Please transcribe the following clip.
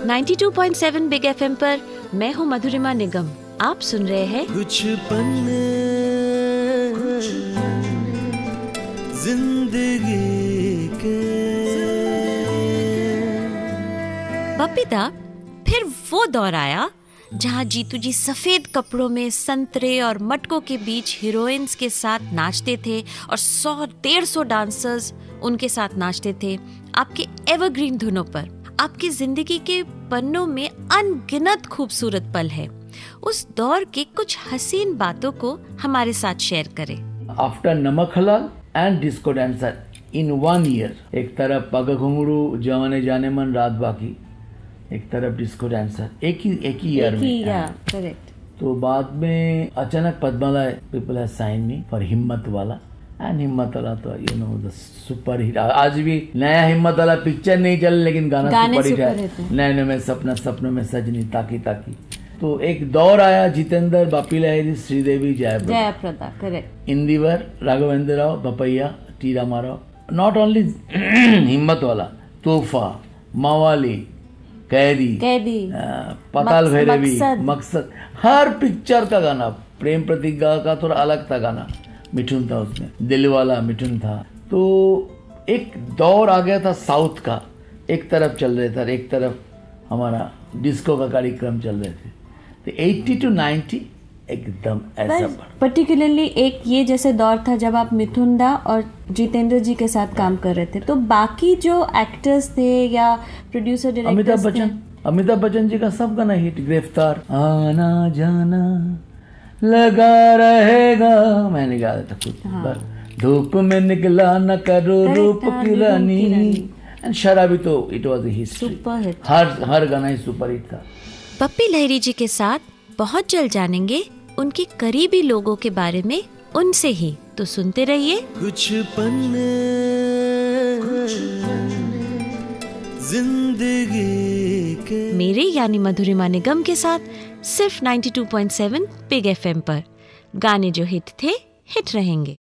92.7 big FM पर मैं हूँ मधुरिमा निगम। आप सुन रहे हैं कुछ पन्ने जिंदगी के। बप्पीदा, फिर वो दौर आया जहाँ जीतू जी सफेद कपड़ों में संतरे और मटकों के बीच हीरोइंस के साथ नाचते थे और 100-150 डांसर्स उनके साथ नाचते थे आपके एवरग्रीन धुनों पर। आपकी जिंदगी के पन्नों में अनगिनत खूबसूरत पल है। उस दौर के कुछ हसीन बातों को हमारे साथ शेयर करें। After Namak Halaal and Disco Dancer in 1 year, एक तरफ पग घुंघरू जवाने जाने मन रात बाकी, एक तरफ डिस्को डांसर, एक ही ईयर में। करेक्ट। तो बाद में अचानक Padmalaya people has sign me for Himmatwala, and Himmatwala तो you know the super hit. आज भी नया हिम्मत वाला पिक्चर नहीं चल, लेकिन गाना सुपर हिट है। नैन में सपना, सपनों में सजनी, ताकी ताकी। तो एक दौर आया Jeetendra, Bappi Lahiri, Sridevi, Jayaprada, correct, Indeevar, Raghavendra Rao, Bapaiah, T Ramarao. Not only Himmatwala, तोहफा, मावाली, कैदी, पाताल भैरवी, मकसद, हर पिक्चर का गाना। प्रेम प्रतिज्ञा का थोड़ा अलग था गाना, मिठुन था उसमें, दिल वाला मिठुन था। तो एक दौर आ गया था साउथ का, एक तरफ चल रहे था, एक तरफ हमारा डिस्को का कार्यक्रम चल रहे थे। तो 80 to 90 एकदम ऐसा। पर्टिकुलरली एक ये जैसे दौर था जब आप मिथुन दा और जितेंद्र जी के साथ काम कर रहे थे, तो बाकी जो एक्टर्स थे या प्रोड्यूसर डायरेक्टर्स, अमिताभ बच्चन जी का सब गाना हिट। गिरफ्तार, आना जाना लगा रहेगा, मैंने गाया था खुद। धूप में निकला न करो रूप की रानी, एंड शराबी तो it was a hit, super hit. हर गाना ही सुपर हिट था। बप्पी लहरी जी के साथ बहुत जल्द जानेंगे उनके करीबी लोगों के बारे में उनसे ही। तो सुनते रहिए कुछ पन्ने जिंदगी के, मेरे यानी मधुरिमा निगम के साथ सिर्फ 92.7 बिग एफएम पर। गाने जो हिट थे हिट रहेंगे।